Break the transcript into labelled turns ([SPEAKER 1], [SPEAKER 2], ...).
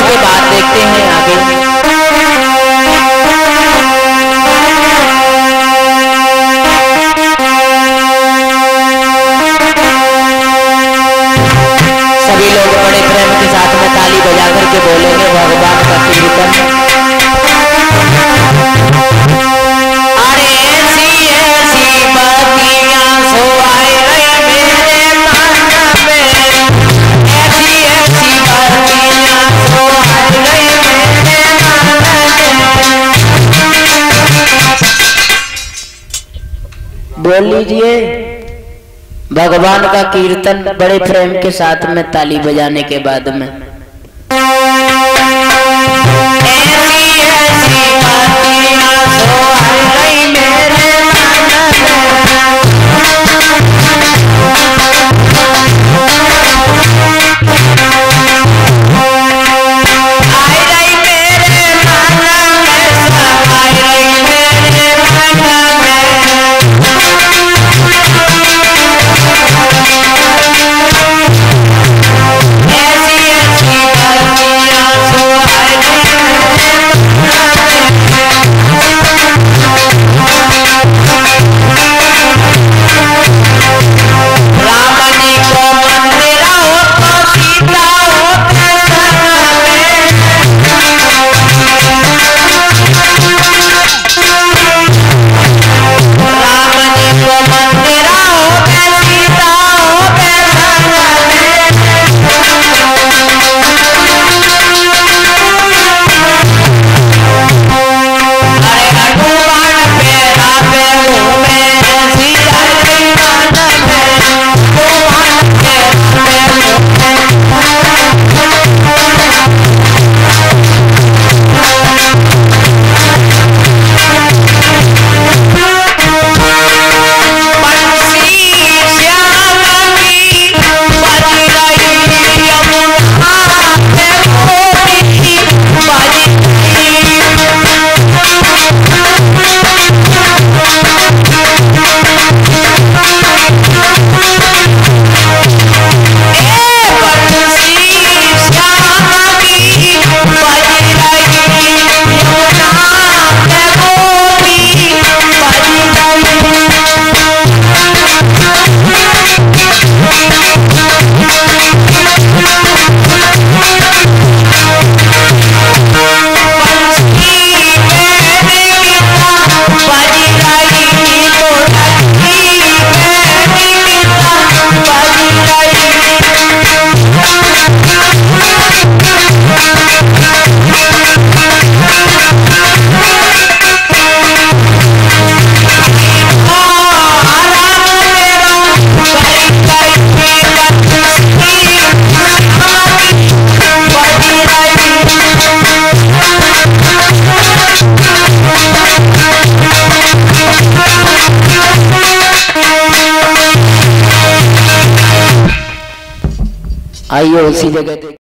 [SPEAKER 1] उसके बाद देखते हैं आगे। सभी लोग बड़े प्रेम के साथ में ताली बजा करके बोलेंगे भगवान का कीर्तन। अरे ऐसी ऐसी बातियां सोआए रहे मेरे मन में, ऐसी ऐसी बातियां सोआए रहे मेरे मन में। बोल लीजिए भगवान का कीर्तन बड़े प्रेम के साथ में ताली बजाने के बाद में। ऐसी ऐसी बातियां सोआए रही मेरे मन आई रही मेरे मन में, समाई रही मेरे मन आइए उसी जगह